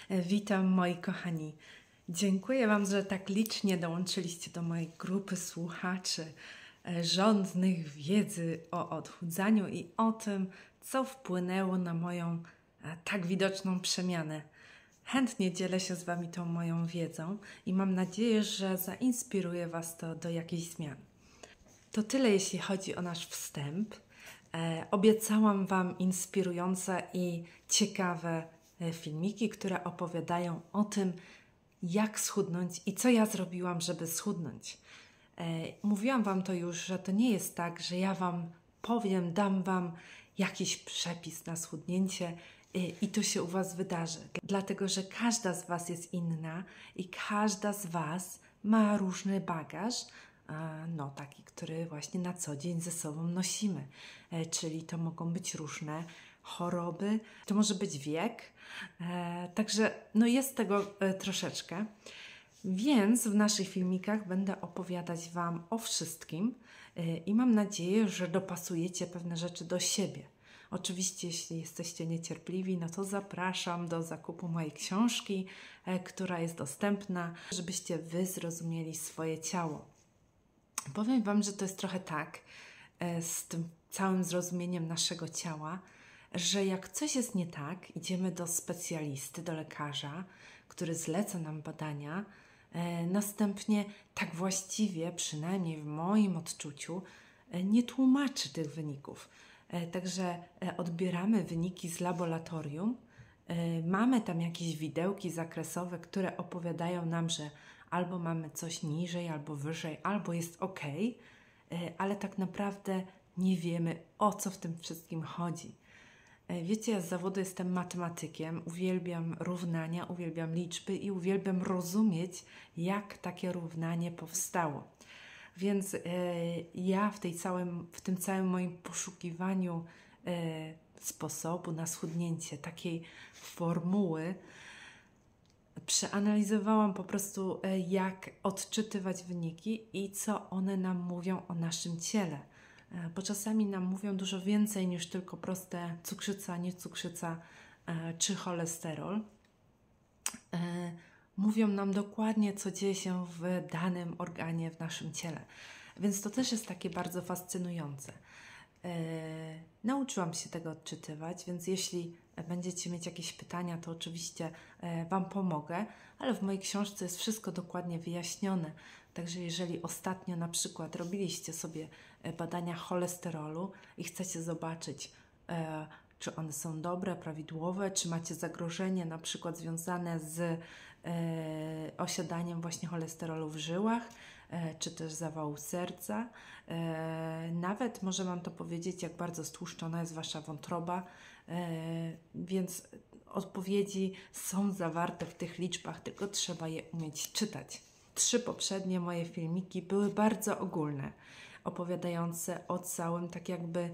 Witam moi kochani. Dziękuję Wam, że tak licznie dołączyliście do mojej grupy słuchaczy żądnych wiedzy o odchudzaniu i o tym, co wpłynęło na moją tak widoczną przemianę. Chętnie dzielę się z Wami tą moją wiedzą i mam nadzieję, że zainspiruje Was to do jakichś zmian. To tyle, jeśli chodzi o nasz wstęp. Obiecałam Wam inspirujące i ciekawe filmiki, które opowiadają o tym, jak schudnąć i co ja zrobiłam, żeby schudnąć. Mówiłam Wam to już, że to nie jest tak, że ja Wam powiem, dam Wam jakiś przepis na schudnięcie i to się u Was wydarzy. Dlatego, że każda z Was jest inna i każda z Was ma różny bagaż, taki, który właśnie na co dzień ze sobą nosimy. Czyli to mogą być różne choroby, to może być wiek, także jest tego troszeczkę. Więc w naszych filmikach będę opowiadać Wam o wszystkim i mam nadzieję, że dopasujecie pewne rzeczy do siebie. Oczywiście, jeśli jesteście niecierpliwi, to zapraszam do zakupu mojej książki, która jest dostępna, żebyście Wy zrozumieli swoje ciało. Powiem Wam, że to jest trochę tak z tym całym zrozumieniem naszego ciała, że jak coś jest nie tak, idziemy do specjalisty, do lekarza, który zleca nam badania, następnie tak właściwie, przynajmniej w moim odczuciu, nie tłumaczy tych wyników. Także odbieramy wyniki z laboratorium, mamy tam jakieś widełki zakresowe, które opowiadają nam, że albo mamy coś niżej, albo wyżej, albo jest ok, ale tak naprawdę nie wiemy, o co w tym wszystkim chodzi. Wiecie, ja z zawodu jestem matematykiem, uwielbiam równania, uwielbiam liczby i uwielbiam rozumieć, jak takie równanie powstało. Więc ja w tym całym moim poszukiwaniu sposobu na schudnięcie, takiej formuły, przeanalizowałam po prostu, jak odczytywać wyniki i co one nam mówią o naszym ciele. Bo czasami nam mówią dużo więcej niż tylko proste cukrzyca, niecukrzyca czy cholesterol. Mówią nam dokładnie, co dzieje się w danym organie w naszym ciele. Więc to też jest takie bardzo fascynujące. Nauczyłam się tego odczytywać, więc jeśli będziecie mieć jakieś pytania, to oczywiście Wam pomogę, ale w mojej książce jest wszystko dokładnie wyjaśnione. Także jeżeli ostatnio na przykład robiliście sobie badania cholesterolu i chcecie zobaczyć, czy one są dobre, prawidłowe, czy macie zagrożenie na przykład związane z osiadaniem właśnie cholesterolu w żyłach, czy też zawału serca. Nawet może Wam to powiedzieć, jak bardzo stłuszczona jest Wasza wątroba, więc odpowiedzi są zawarte w tych liczbach, tylko trzeba je umieć czytać. 3 poprzednie moje filmiki były bardzo ogólne, opowiadające o całym tak jakby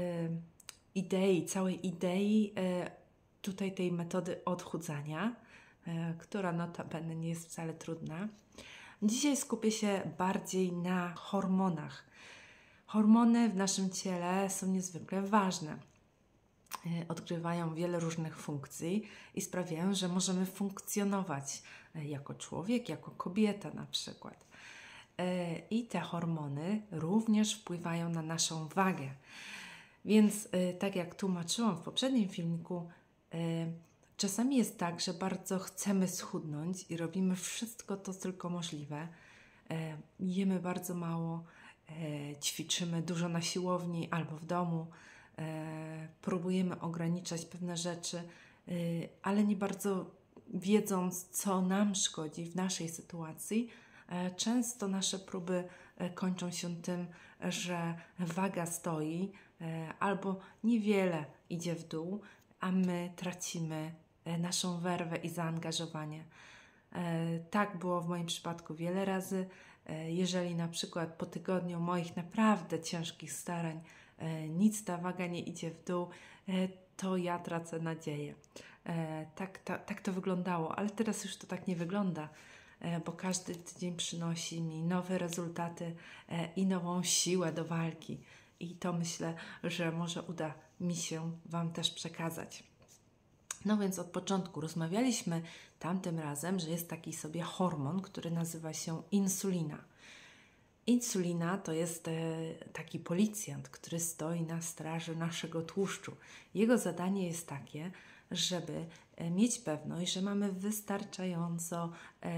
całej idei tutaj tej metody odchudzania, która notabene nie jest wcale trudna. Dzisiaj skupię się bardziej na hormonach. Hormony w naszym ciele są niezwykle ważne. Odgrywają wiele różnych funkcji i sprawiają, że możemy funkcjonować jako człowiek, jako kobieta na przykład. I te hormony również wpływają na naszą wagę. Więc tak jak tłumaczyłam w poprzednim filmiku, czasami jest tak, że bardzo chcemy schudnąć i robimy wszystko to tylko możliwe. Jemy bardzo mało, ćwiczymy dużo na siłowni albo w domu, próbujemy ograniczać pewne rzeczy, ale nie bardzo wiedząc, co nam szkodzi w naszej sytuacji, często nasze próby kończą się tym, że waga stoi albo niewiele idzie w dół, a my tracimy naszą werwę i zaangażowanie. Tak było w moim przypadku wiele razy. Jeżeli na przykład po tygodniu moich naprawdę ciężkich starań ta waga nie idzie w dół, to ja tracę nadzieję. Tak to wyglądało, ale teraz już to tak nie wygląda, bo każdy tydzień przynosi mi nowe rezultaty i nową siłę do walki. I to myślę, że może uda mi się Wam też przekazać. No więc od początku rozmawialiśmy tamtym razem, że jest taki sobie hormon, który nazywa się insulina. Insulina to jest taki policjant, który stoi na straży naszego tłuszczu. Jego zadanie jest takie, żeby mieć pewność, że mamy wystarczająco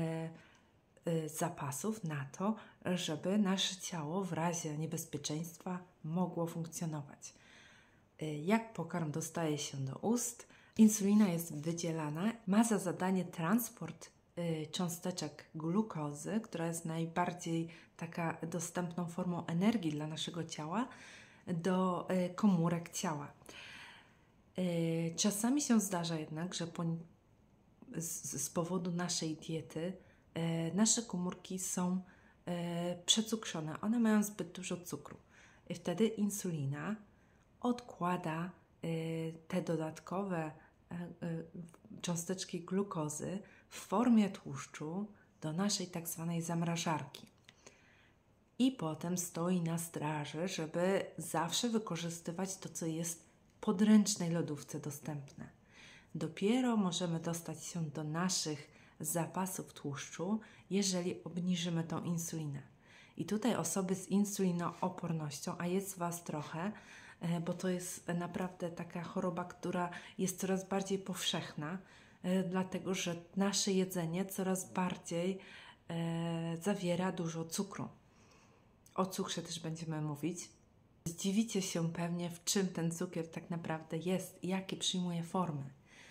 zapasów na to, żeby nasze ciało w razie niebezpieczeństwa mogło funkcjonować. Jak pokarm dostaje się do ust, insulina jest wydzielana, ma za zadanie transport cząsteczek glukozy, która jest najbardziej taka dostępną formą energii dla naszego ciała, do komórek ciała. Czasami się zdarza jednak, że z powodu naszej diety nasze komórki są przecukrzone. One mają zbyt dużo cukru. I wtedy insulina odkłada te dodatkowe cząsteczki glukozy w formie tłuszczu do naszej tak zwanej zamrażarki. I potem stoi na straży, żeby zawsze wykorzystywać to, co jest w podręcznej lodówce dostępne. Dopiero możemy dostać się do naszych zapasów tłuszczu, jeżeli obniżymy tą insulinę. I tutaj osoby z insulinoopornością, a jest Was trochę, bo to jest naprawdę taka choroba, która jest coraz bardziej powszechna, dlatego że nasze jedzenie coraz bardziej zawiera dużo cukru. O cukrze też będziemy mówić. Zdziwicie się pewnie, w czym ten cukier tak naprawdę jest i jakie przyjmuje formy.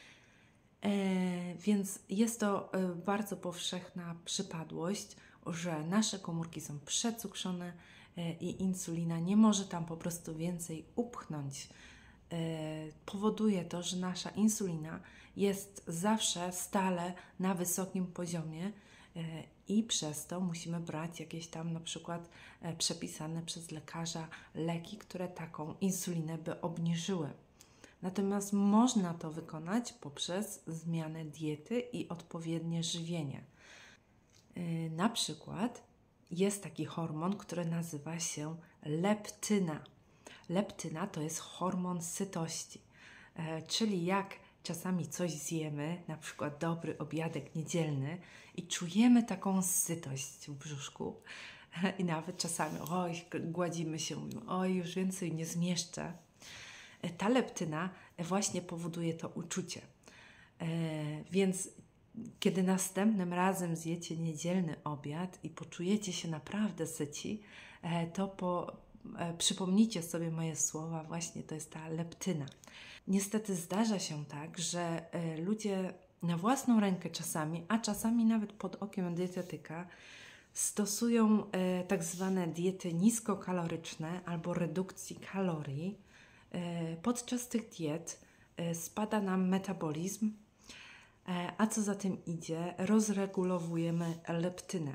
Więc jest to bardzo powszechna przypadłość, że nasze komórki są przecukrzone i insulina nie może tam po prostu więcej upchnąć. Powoduje to, że nasza insulina jest zawsze stale na wysokim poziomie i przez to musimy brać jakieś tam na przykład przepisane przez lekarza leki, które taką insulinę by obniżyły. Natomiast można to wykonać poprzez zmianę diety i odpowiednie żywienie. Na przykład jest taki hormon, który nazywa się leptyna. Leptyna to jest hormon sytości, czyli jak czasami coś zjemy, na przykład dobry obiadek niedzielny i czujemy taką sytość w brzuszku i nawet czasami gładzimy się, mówimy, już więcej nie zmieszczę. Ta leptyna właśnie powoduje to uczucie. Więc kiedy następnym razem zjecie niedzielny obiad i poczujecie się naprawdę syci, to przypomnijcie sobie moje słowa, właśnie to jest ta leptyna. Niestety zdarza się tak, że ludzie na własną rękę czasami, a czasami nawet pod okiem dietetyka, stosują tak zwane diety niskokaloryczne albo redukcji kalorii. Podczas tych diet spada nam metabolizm, a co za tym idzie, rozregulowujemy leptynę.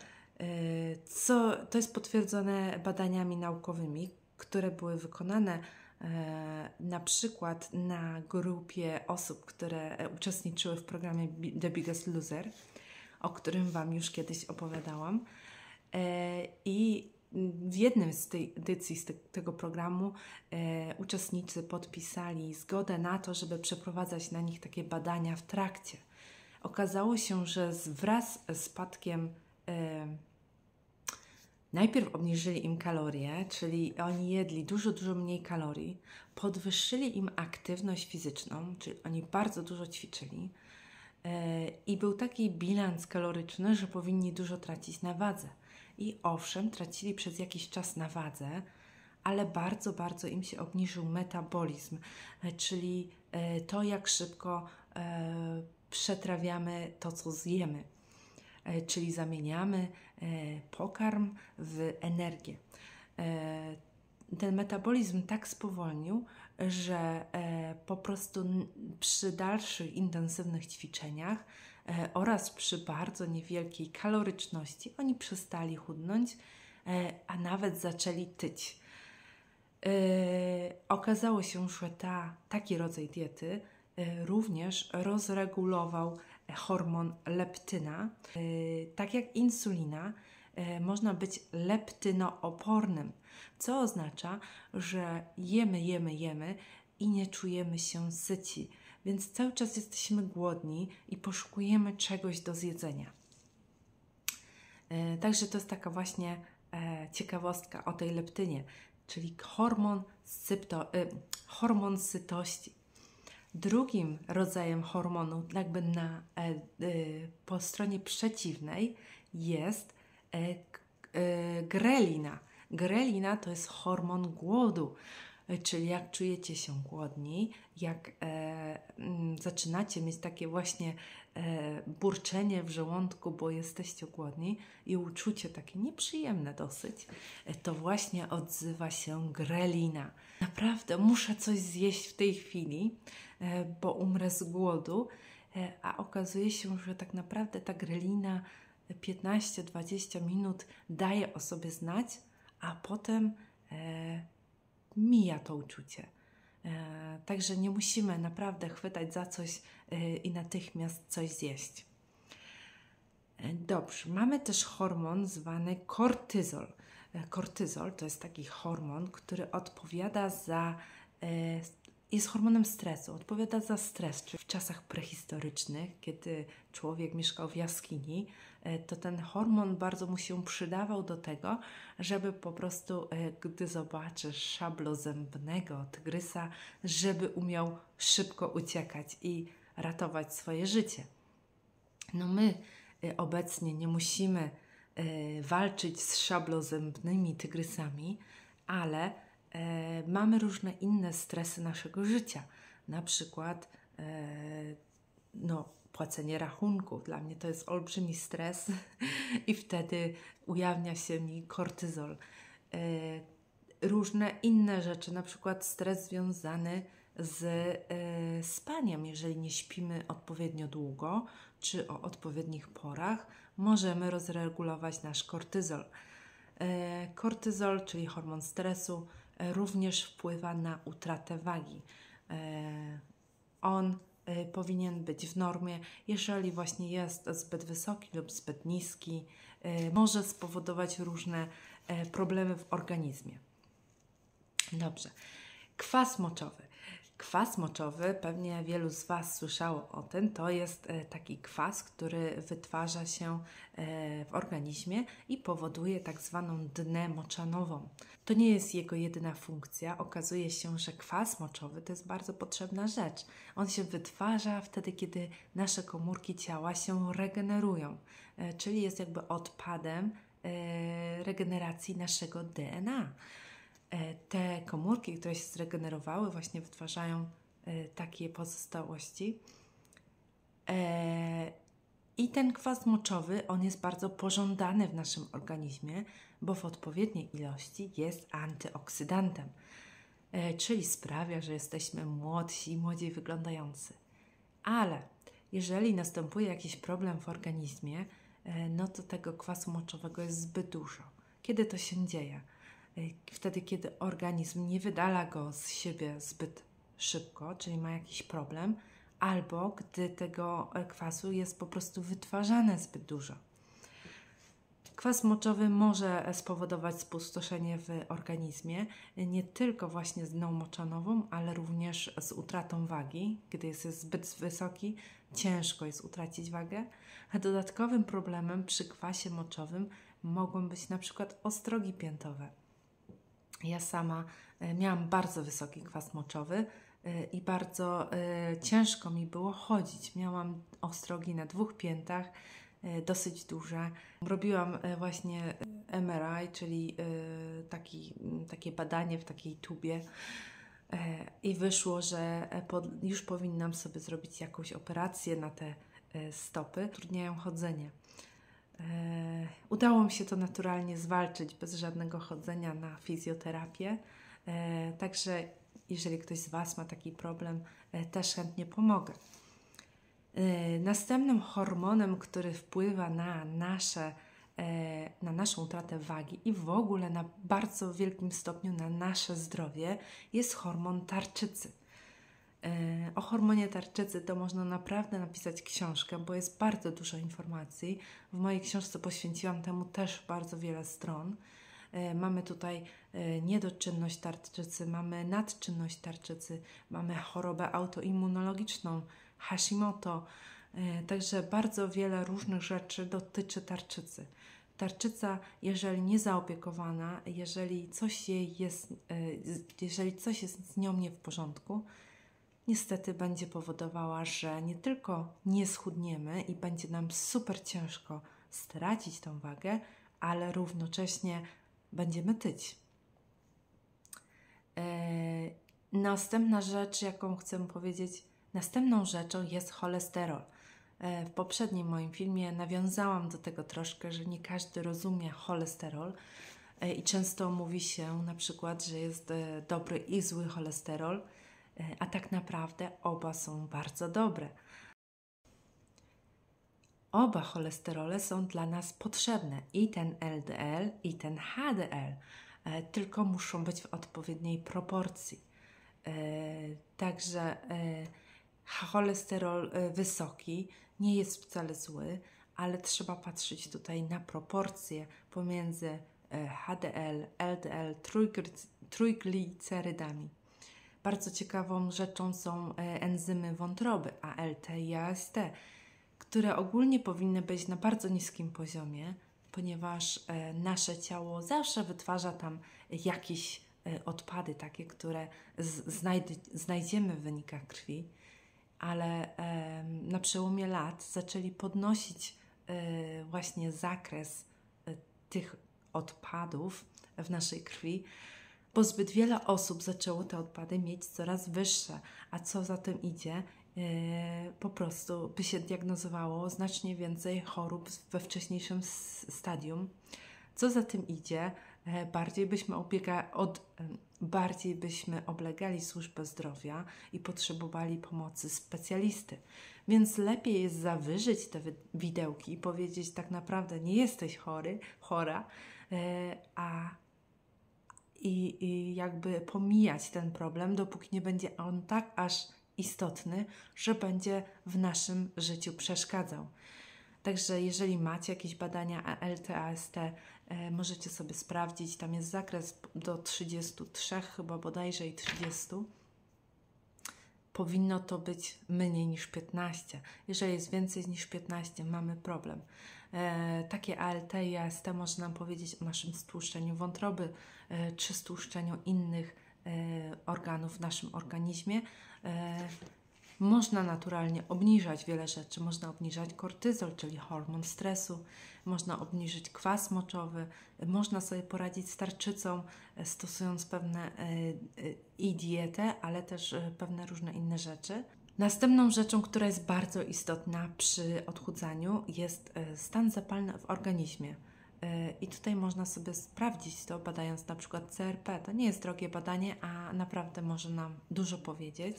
To jest potwierdzone badaniami naukowymi, które były wykonane na przykład na grupie osób, które uczestniczyły w programie The Biggest Loser, o którym Wam już kiedyś opowiadałam. I w jednym z tej edycji tego programu uczestnicy podpisali zgodę na to, żeby przeprowadzać na nich takie badania w trakcie. Okazało się, że wraz z spadkiem najpierw obniżyli im kalorie, czyli oni jedli dużo mniej kalorii, podwyższyli im aktywność fizyczną, czyli oni bardzo dużo ćwiczyli i był taki bilans kaloryczny, że powinni dużo tracić na wadze. I owszem, tracili przez jakiś czas na wadze, ale bardzo im się obniżył metabolizm, czyli to, jak szybko przetrawiamy to, co zjemy. Czyli zamieniamy pokarm w energię. Ten metabolizm tak spowolnił, że po prostu przy dalszych intensywnych ćwiczeniach oraz przy bardzo niewielkiej kaloryczności oni przestali chudnąć, a nawet zaczęli tyć. Okazało się, że taki rodzaj diety również rozregulował hormon leptyna. Tak jak insulina, można być leptynoopornym, co oznacza, że jemy i nie czujemy się syci. więc cały czas jesteśmy głodni i poszukujemy czegoś do zjedzenia. Także to jest taka właśnie ciekawostka o tej leptynie, czyli hormon sytości. Drugim rodzajem hormonu, jakby po stronie przeciwnej, jest grelina. Grelina to jest hormon głodu, czyli jak czujecie się głodni, jak zaczynacie mieć takie właśnie burczenie w żołądku, bo jesteście głodni i uczucie takie nieprzyjemne dosyć, to właśnie odzywa się grelina. Naprawdę muszę coś zjeść w tej chwili, bo umrę z głodu, a okazuje się, że tak naprawdę ta grelina 15-20 minut daje o sobie znać, a potem mija to uczucie. Także nie musimy naprawdę chwytać za coś i natychmiast coś zjeść. Dobrze, mamy też hormon zwany kortyzol. Kortyzol to jest taki hormon, który odpowiada jest hormonem stresu, odpowiada za stres. Czyli w czasach prehistorycznych, kiedy człowiek mieszkał w jaskini, to ten hormon bardzo mu się przydawał do tego, żeby po prostu, gdy zobaczy szablozębnego tygrysa, żeby umiał szybko uciekać i ratować swoje życie. No my obecnie nie musimy walczyć z szablozębnymi tygrysami, ale mamy różne inne stresy naszego życia. Na przykład płacenie rachunków. Dla mnie to jest olbrzymi stres i wtedy ujawnia się mi kortyzol. Różne inne rzeczy, na przykład stres związany z spaniem. Jeżeli nie śpimy odpowiednio długo, czy o odpowiednich porach, możemy rozregulować nasz kortyzol. Kortyzol, czyli hormon stresu, również wpływa na utratę wagi. On powinien być w normie. Jeżeli właśnie jest zbyt wysoki lub zbyt niski, może spowodować różne problemy w organizmie. Dobrze. Kwas moczowy. Kwas moczowy, pewnie wielu z Was słyszało o tym, to jest taki kwas, który wytwarza się w organizmie i powoduje tak zwaną dnę moczanową. To nie jest jego jedyna funkcja. Okazuje się, że kwas moczowy to jest bardzo potrzebna rzecz. On się wytwarza wtedy, kiedy nasze komórki ciała się regenerują, czyli jest jakby odpadem regeneracji naszego DNA. Te komórki, które się zregenerowały, właśnie wytwarzają takie pozostałości. I ten kwas moczowy, on jest bardzo pożądany w naszym organizmie, bo w odpowiedniej ilości jest antyoksydantem, czyli sprawia, że jesteśmy młodsi i młodziej wyglądający. Ale jeżeli następuje jakiś problem w organizmie, no to tego kwasu moczowego jest zbyt dużo. Kiedy to się dzieje? Wtedy, kiedy organizm nie wydala go z siebie zbyt szybko, czyli ma jakiś problem, albo gdy tego kwasu jest po prostu wytwarzane zbyt dużo. Kwas moczowy może spowodować spustoszenie w organizmie, nie tylko właśnie z dną moczanową, ale również z utratą wagi. Gdy jest zbyt wysoki, ciężko jest utracić wagę. A dodatkowym problemem przy kwasie moczowym mogą być na przykład ostrogi piętowe. Ja sama miałam bardzo wysoki kwas moczowy i bardzo ciężko mi było chodzić. Miałam ostrogi na 2 piętach, dosyć duże. Robiłam właśnie MRI, czyli takie badanie w takiej tubie i wyszło, że już powinnam sobie zrobić jakąś operację na te stopy. Utrudniają chodzenie. Udało mi się to naturalnie zwalczyć bez żadnego chodzenia na fizjoterapię. Także jeżeli ktoś z Was ma taki problem, też chętnie pomogę. Następnym hormonem, który wpływa na naszą utratę wagi i w ogóle na bardzo wielkim stopniu na nasze zdrowie, jest hormon tarczycy. O hormonie tarczycy to można naprawdę napisać książkę, bo jest bardzo dużo informacji. W mojej książce poświęciłam temu też bardzo wiele stron. Mamy tutaj niedoczynność tarczycy, mamy nadczynność tarczycy, mamy chorobę autoimmunologiczną, Hashimoto. Także bardzo wiele różnych rzeczy dotyczy tarczycy. Tarczyca, jeżeli nie zaopiekowana, jeżeli coś jest z nią nie w porządku, niestety będzie powodowała, że nie tylko nie schudniemy i będzie nam super ciężko stracić tą wagę, ale równocześnie będziemy tyć. Następna rzecz, jaką chcę powiedzieć, następną rzeczą jest cholesterol. W poprzednim moim filmie nawiązałam do tego troszkę, że nie każdy rozumie cholesterol i często mówi się na przykład, że jest dobry i zły cholesterol, a tak naprawdę oba są bardzo dobre. Oba cholesterole są dla nas potrzebne, i ten LDL, i ten HDL, tylko muszą być w odpowiedniej proporcji. Także cholesterol wysoki nie jest wcale zły, ale trzeba patrzeć tutaj na proporcje pomiędzy HDL, LDL, trójglicerydami. Bardzo ciekawą rzeczą są enzymy wątroby ALT i AST, które ogólnie powinny być na bardzo niskim poziomie, ponieważ nasze ciało zawsze wytwarza tam jakieś odpady takie, które znajdziemy w wynikach krwi, ale na przełomie lat zaczęli podnosić właśnie zakres tych odpadów w naszej krwi, bo zbyt wiele osób zaczęło te odpady mieć coraz wyższe, a co za tym idzie, po prostu by się diagnozowało znacznie więcej chorób we wcześniejszym stadium. Co za tym idzie, bardziej byśmy oblegali służbę zdrowia i potrzebowali pomocy specjalisty. Więc lepiej jest zawyżyć te widełki i powiedzieć, tak naprawdę nie jesteś chora, i jakby pomijać ten problem, dopóki nie będzie on tak aż istotny, że będzie w naszym życiu przeszkadzał. Także jeżeli macie jakieś badania ALT, AST, możecie sobie sprawdzić, tam jest zakres do 33 chyba bodajże i 30. Powinno to być mniej niż 15. Jeżeli jest więcej niż 15, mamy problem. Takie ALT i AST może nam powiedzieć o naszym stłuszczeniu wątroby czy stłuszczeniu innych organów w naszym organizmie. Można naturalnie obniżać wiele rzeczy. Można obniżać kortyzol, czyli hormon stresu. Można obniżyć kwas moczowy. Można sobie poradzić z tarczycą, stosując pewne i dietę, ale też pewne różne inne rzeczy. Następną rzeczą, która jest bardzo istotna przy odchudzaniu, jest stan zapalny w organizmie. I tutaj można sobie sprawdzić to, badając na przykład CRP. To nie jest drogie badanie, a naprawdę może nam dużo powiedzieć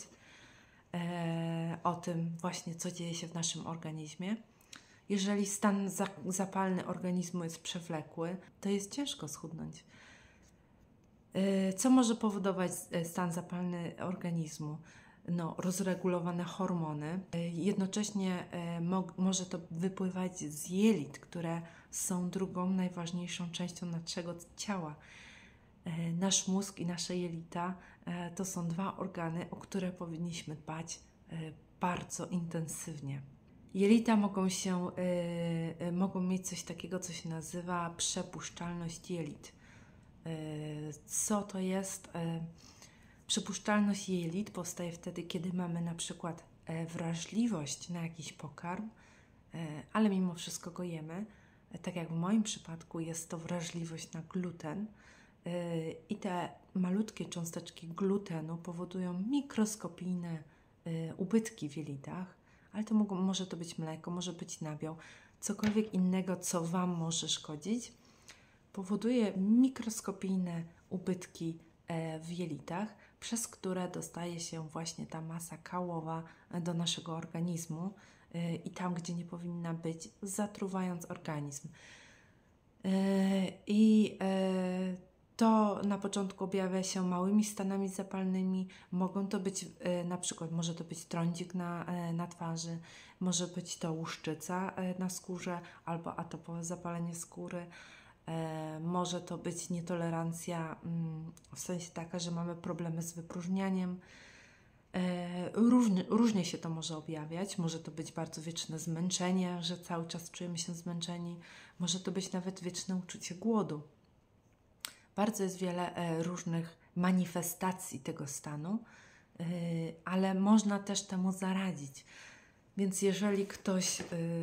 o tym właśnie, co dzieje się w naszym organizmie. Jeżeli stan zapalny organizmu jest przewlekły, to jest ciężko schudnąć. Co może powodować stan zapalny organizmu? Rozregulowane hormony. Jednocześnie może to wypływać z jelit, które są drugą najważniejszą częścią naszego ciała. Nasz mózg i nasze jelita to są dwa organy, o które powinniśmy dbać bardzo intensywnie. Jelita mogą mieć coś takiego, co się nazywa przepuszczalność jelit. Co to jest? Przepuszczalność jelit powstaje wtedy, kiedy mamy na przykład wrażliwość na jakiś pokarm, ale mimo wszystko go jemy. Tak jak w moim przypadku jest to wrażliwość na gluten i te malutkie cząsteczki glutenu powodują mikroskopijne ubytki w jelitach, ale to może to być mleko, może być nabiał, cokolwiek innego, co Wam może szkodzić, powoduje mikroskopijne ubytki w jelitach, przez które dostaje się właśnie ta masa kałowa do naszego organizmu i tam, gdzie nie powinna być, zatruwając organizm. To na początku objawia się małymi stanami zapalnymi. Mogą to być na przykład, może to być trądzik na twarzy, może być to łuszczyca na skórze albo atopowe zapalenie skóry. Może to być nietolerancja w sensie taka, że mamy problemy z wypróżnianiem. Różnie się to może objawiać. Może to być bardzo wieczne zmęczenie, że cały czas czujemy się zmęczeni. Może to być nawet wieczne uczucie głodu. Bardzo jest wiele różnych manifestacji tego stanu, ale można też temu zaradzić. Więc jeżeli ktoś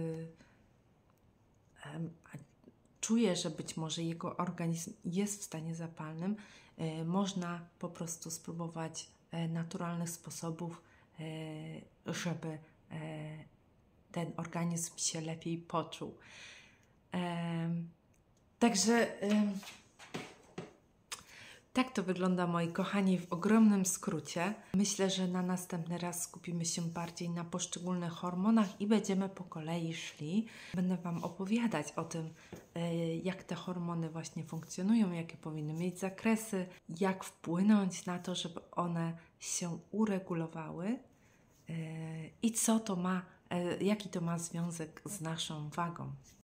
czuje, że być może jego organizm jest w stanie zapalnym, można po prostu spróbować naturalnych sposobów, żeby ten organizm się lepiej poczuł. Także tak to wygląda, moi kochani, w ogromnym skrócie. Myślę, że na następny raz skupimy się bardziej na poszczególnych hormonach i będziemy po kolei szli. Będę Wam opowiadać o tym, jak te hormony właśnie funkcjonują, jakie powinny mieć zakresy, jak wpłynąć na to, żeby one się uregulowały i co to ma, jaki to ma związek z naszą wagą.